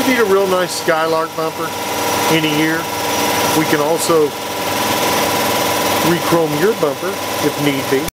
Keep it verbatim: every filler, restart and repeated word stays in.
you need a real nice Skylark bumper in a year, we can also re-chrome your bumper if need be.